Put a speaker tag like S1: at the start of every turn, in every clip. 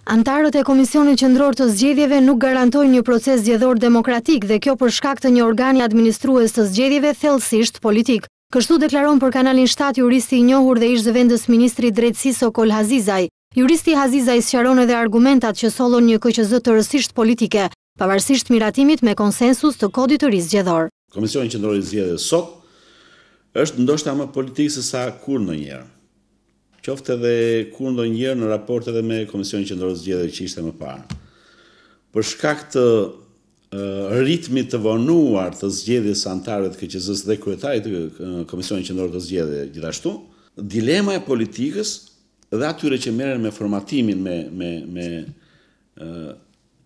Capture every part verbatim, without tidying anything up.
S1: Antarët e Komisionit Qendror të Zgjedhjeve nuk garantojnë një proces zgjedhor demokratik dhe kjo për shkak të një organi administrues të zgjedhjeve thellësisht politik. Kështu deklaron për kanalin shtat juristi i njohur dhe ish zëvendës ministri i drejtësisë Sokol Hazizaj. Juristi Hazizaj sqaron edhe argumentat që sollon një K Q Z të rësisht politike, pavarësisht miratimit me konsensus të kodit të ri zgjedhor.
S2: Komisioni Qendror i Zgjedhjeve sot është ndoshta më politik se sa kur ndonjëherë. Qoftë edhe kur ndonjëherë në raport edhe me Komisionin Qendror të Zgjedhjeve që ishte më parë. Për shkak të uh, ritmit të vonuar të zgjedhjes së anëtarëve të K Q Z-s dhe kryetarit të Komisionit Qendror të Zgjedhjeve gjithashtu, dilema e politikës dhe atyre që merren me formatimin me me me uh,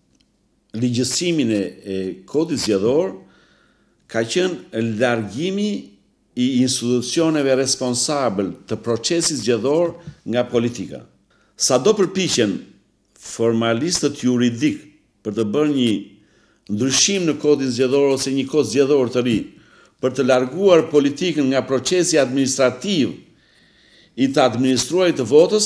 S2: ligjësimin e, e kodit zgjedhor ka qenë largimi i institucioneve responsabël të procesit zgjedhor nga politika. Sa do përpiqen formalistët juridik për të bërë një ndryshim në kodin zgjedhor ose një kod zgjedhor të ri, për të larguar politikën nga procesi administrativ i të administruarit të votës,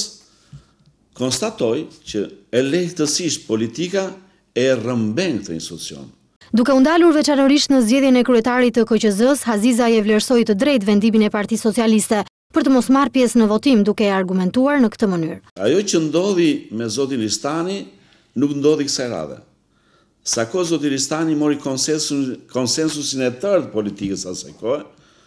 S2: konstatoj që e lehtësisht politika e rrëmben këtë institucion.
S1: Duke u ndalur veçanërisht në zgjedhjen e kryetarit të K Q Z-s, Hazizaj e vlerësoi të drejtë vendimin e Partisë Socialiste për të mos marrë pjesë në votim, duke e argumentuar në këtë mënyrë.
S2: Ajo që ndodhi me zotin Ristani nuk ndodhi kësaj radhe. Sako zoti Ristani mori konsensus, konsensusin e tërë të politikës asaj kohe,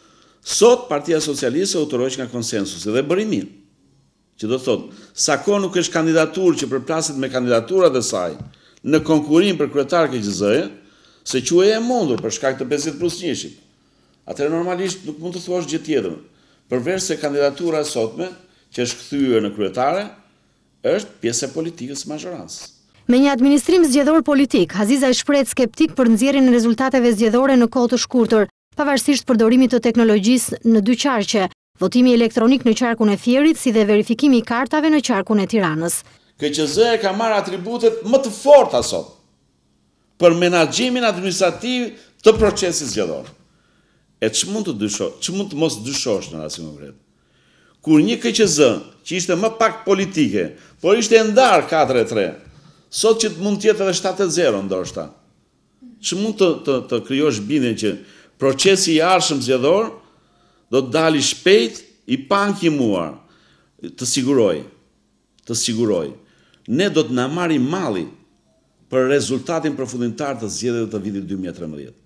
S2: sot Partia Socialiste u tërhoq nga konsensusi dhe bëri mirë. Që do thotë, sako nuk është kandidaturë që përplaset me kandidaturat e saj në konkurim për kryetar K Q Z-je, se quaj e mundur për shkak të pesëdhjetë plus një-shit. Atëherë normalisht nuk mund të thuash gjë tjetër, përveç se kandidatura e sotme, që është kthyer në kryetare, është pjesë e politikës së majorancës.
S1: Me një administrim zgjedhor politik, Hazizaj shprehet skeptik për nxjerrjen e rezultateve zgjedhore në kohë të shkurtër, pavarësisht përdorimit të teknologjisë në dy qarqe, votimi elektronik në qarkun e Fierit si dhe verifikimi i kartave në qarkun e Tiranës.
S2: K Q Z-ja ka marrë atributet më të forta sot për menaxhimin administrativ të procesit zgjedhor. E që mund të dyshosh, që mund të mos dyshosh në rastin konkret? Kur një K Q Z që ishte më pak politike, por ishte ndar katër e tre, sot që mund të jetë edhe shtatë e zero ndoshta. Që mund të të, të krijosh bindjen që procesi i ardhshëm zgjedhor do të dalë shpejt i pankimuar, të siguroj, të siguroj. Ne do të na marrim malli për rezultatin përfundimtar të zgjedhjeve të vitit dy mijë e trembëdhjetë.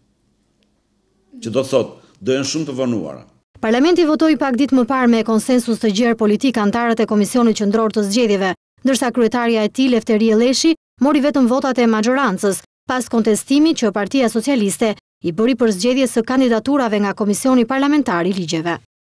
S2: Që do thotë, do jenë shumë të vonuara.
S1: Parlamenti votoi pak ditë më parë me konsensus të gjerë politik antarët e Komisionit Qendror të Zgjedhjeve, ndërsa kryetaria e tij Lefteri Elleshi mori vetëm votat e majorancës, pas kontestimit që Partia Socialiste i bëri për zgjedhje së kandidaturave nga Komisioni Parlamentar i Ligjeve.